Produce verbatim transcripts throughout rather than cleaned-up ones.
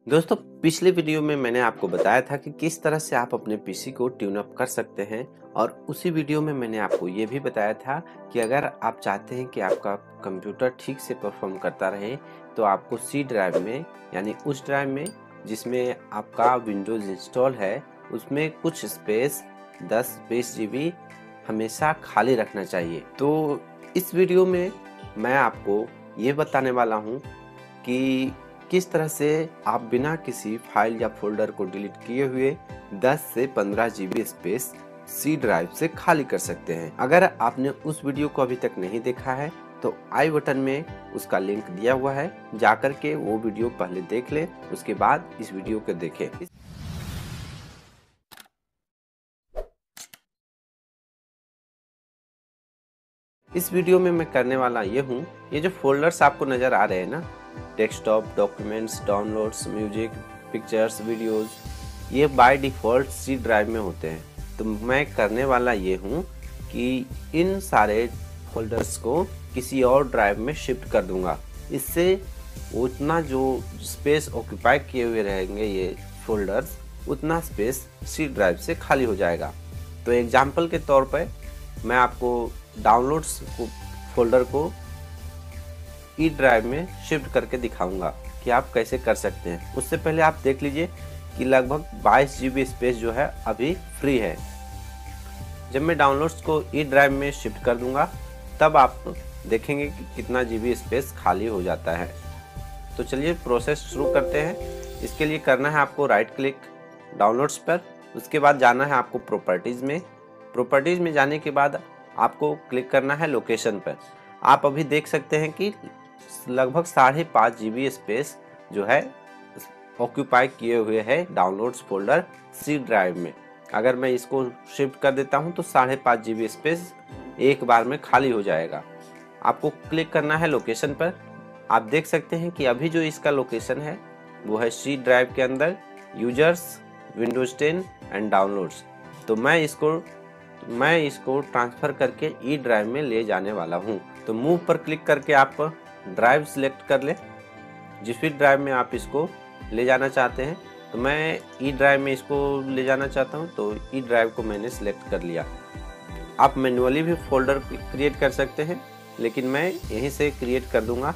दोस्तों, पिछले वीडियो में मैंने आपको बताया था कि किस तरह से आप अपने पीसी को ट्यून अप कर सकते हैं और उसी वीडियो में मैंने आपको ये भी बताया था कि अगर आप चाहते हैं कि आपका कंप्यूटर ठीक से परफॉर्म करता रहे तो आपको सी ड्राइव में, यानी उस ड्राइव में जिसमें आपका विंडोज़ इंस्टॉल है, उसमें कुछ स्पेस दस बीस जी बी हमेशा खाली रखना चाहिए। तो इस वीडियो में मैं आपको ये बताने वाला हूँ कि किस तरह से आप बिना किसी फाइल या फोल्डर को डिलीट किए हुए दस से पंद्रह G B space C drive से खाली कर सकते हैं। अगर आपने उस वीडियो को अभी तक नहीं देखा है तो आई बटन में उसका लिंक दिया हुआ है, जाकर के वो वीडियो पहले देख ले, उसके बाद इस वीडियो को देखें। इस वीडियो में मैं करने वाला ये हूँ, ये जो फोल्डर्स आपको नज़र आ रहे हैं ना, desktop, documents, downloads, music, pictures, videos, ये बाय डिफ़ॉल्ट सी ड्राइव में होते हैं। तो मैं करने वाला ये हूँ कि इन सारे फोल्डर्स को किसी और ड्राइव में शिफ्ट कर दूंगा। इससे उतना जो स्पेस ऑक्यूपाई किए हुए रहेंगे ये फोल्डर्स, उतना स्पेस सी ड्राइव से खाली हो जाएगा। तो एग्जाम्पल के तौर पर मैं आपको डाउनलोड्स को फोल्डर को ई ड्राइव में शिफ्ट करके दिखाऊंगा कि आप कैसे कर सकते हैं। उससे पहले आप देख लीजिए कि लगभग बाईस जी बी स्पेस जो है अभी फ्री है। जब मैं डाउनलोड्स को ई ड्राइव में शिफ्ट कर दूंगा तब आप देखेंगे कि कितना जी बी स्पेस खाली हो जाता है। तो चलिए प्रोसेस शुरू करते हैं। इसके लिए करना है आपको राइट क्लिक डाउनलोड्स पर, उसके बाद जाना है आपको प्रॉपर्टीज़ में। प्रॉपर्टीज़ में जाने के बाद आपको क्लिक करना है लोकेशन पर। आप अभी देख सकते हैं कि लगभग साढ़े पाँच जी बी स्पेस जो है ऑक्यूपाई किए हुए है डाउनलोड्स फोल्डर सी ड्राइव में। अगर मैं इसको शिफ्ट कर देता हूं तो साढ़े पाँच जी बी स्पेस एक बार में खाली हो जाएगा। आपको क्लिक करना है लोकेशन पर। आप देख सकते हैं कि अभी जो इसका लोकेशन है वो है सी ड्राइव के अंदर users, Windows ten and downloads. तो मैं इसको मैं इसको ट्रांसफ़र करके ई ड्राइव में ले जाने वाला हूं। तो मूव पर क्लिक करके आप ड्राइव सिलेक्ट कर लें, जिस भी ड्राइव में आप इसको ले जाना चाहते हैं। तो मैं ई ड्राइव में इसको ले जाना चाहता हूं, तो ई ड्राइव को मैंने सिलेक्ट कर लिया। आप मैन्युअली भी फोल्डर क्रिएट कर सकते हैं, लेकिन मैं यहीं से क्रिएट कर दूंगा।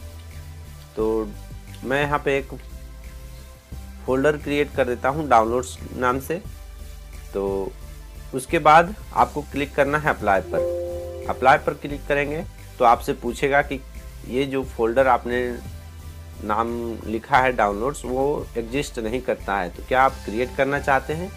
तो मैं यहाँ पे एक फोल्डर क्रिएट कर देता हूँ डाउनलोड्स नाम से। तो उसके बाद आपको क्लिक करना है अप्लाई पर। अप्लाई पर क्लिक करेंगे तो आपसे पूछेगा कि ये जो फोल्डर आपने नाम लिखा है डाउनलोड्स वो एग्जिस्ट नहीं करता है, तो क्या आप क्रिएट करना चाहते हैं?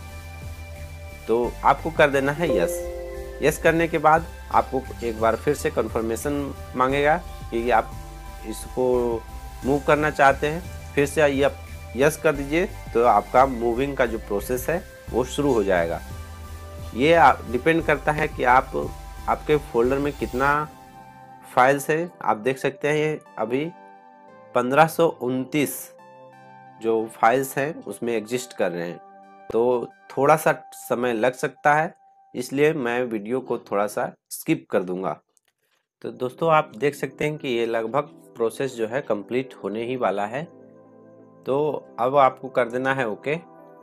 तो आपको कर देना है यस। यस करने के बाद आपको एक बार फिर से कंफर्मेशन मांगेगा कि आप इसको मूव करना चाहते हैं। फिर से ये यस कर दीजिए तो आपका मूविंग का जो प्रोसेस है वो शुरू हो जाएगा। ये डिपेंड करता है कि आप आपके फोल्डर में कितना फाइल्स है। आप देख सकते हैं ये अभी पंद्रह सौ उनतीस जो फाइल्स हैं उसमें एग्जिस्ट कर रहे हैं, तो थोड़ा सा समय लग सकता है, इसलिए मैं वीडियो को थोड़ा सा स्किप कर दूंगा। तो दोस्तों, आप देख सकते हैं कि ये लगभग प्रोसेस जो है कंप्लीट होने ही वाला है। तो अब आपको कर देना है ओके,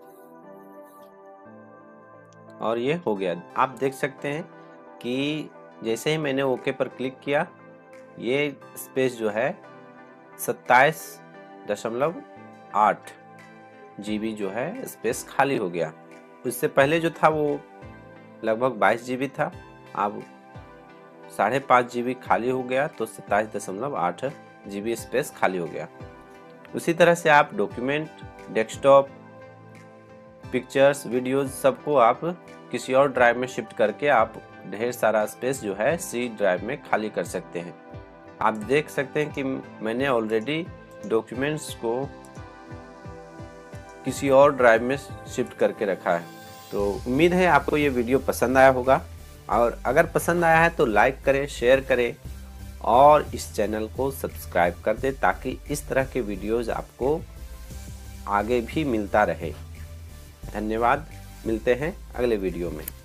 और ये हो गया। आप देख सकते हैं कि जैसे ही मैंने ओके पर क्लिक किया, ये स्पेस जो है सत्ताईस दशमलव आठ जी बी जो है स्पेस खाली हो गया। उससे पहले जो था वो लगभग बाईस जी बी था, अब साढ़े पाँच जी बी खाली हो गया, तो सत्ताईस दशमलव आठ जी बी स्पेस खाली हो गया। उसी तरह से आप डॉक्यूमेंट, डेस्कटॉप, पिक्चर्स, वीडियोस सबको आप किसी और ड्राइव में शिफ्ट करके आप ढेर सारा स्पेस जो है सी ड्राइव में खाली कर सकते हैं। आप देख सकते हैं कि मैंने ऑलरेडी डॉक्यूमेंट्स को किसी और ड्राइव में शिफ्ट करके रखा है। तो उम्मीद है आपको ये वीडियो पसंद आया होगा, और अगर पसंद आया है तो लाइक करें, शेयर करें और इस चैनल को सब्सक्राइब कर दें ताकि इस तरह के वीडियोज़ आपको आगे भी मिलता रहे। धन्यवाद, मिलते हैं अगले वीडियो में।